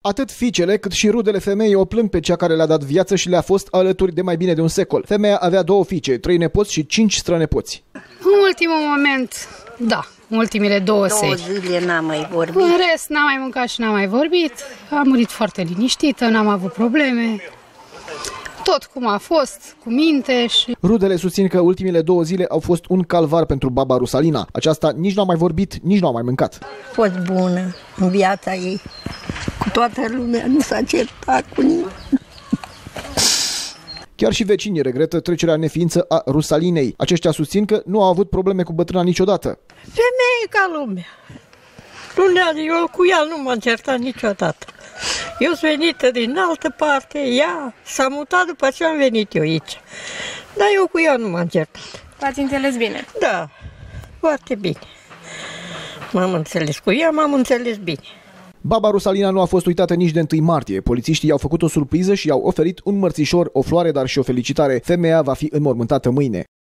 Atât fiicele cât și rudele femeii o plâng pe cea care le-a dat viață și le-a fost alături de mai bine de un secol. Femeia avea 2 fiice, 3 nepoți și 5 strănepoți. În ultimul moment, da, ultimele 2 zile n-am mai vorbit. În rest, n-am mai mâncat și n-am mai vorbit. Am murit foarte liniștită, n-am avut probleme. Tot cum a fost, cu minte și... Rudele susțin că ultimele 2 zile au fost un calvar pentru baba Rusalina. Aceasta nici n-a mai vorbit, nici n-a mai mâncat. A fost bună în viața ei. Cu toată lumea, nu s-a certat cu nimeni. Chiar și vecinii regretă trecerea în neființă a Rusalinei. Aceștia susțin că nu au avut probleme cu bătrâna niciodată. Femeie ca lumea. Eu cu ea nu m-am certat niciodată. Eu sunt venită din altă parte, ea s-a mutat după ce am venit eu aici. Dar eu cu ea nu m-am certat. V-ați înțeles bine? Da, foarte bine. M-am înțeles cu ea, m-am înțeles bine. Baba Rusalina nu a fost uitată nici de 1 martie. Polițiștii i-au făcut o surpriză și i-au oferit un mărțișor, o floare, dar și o felicitare. Femeia va fi înmormântată mâine.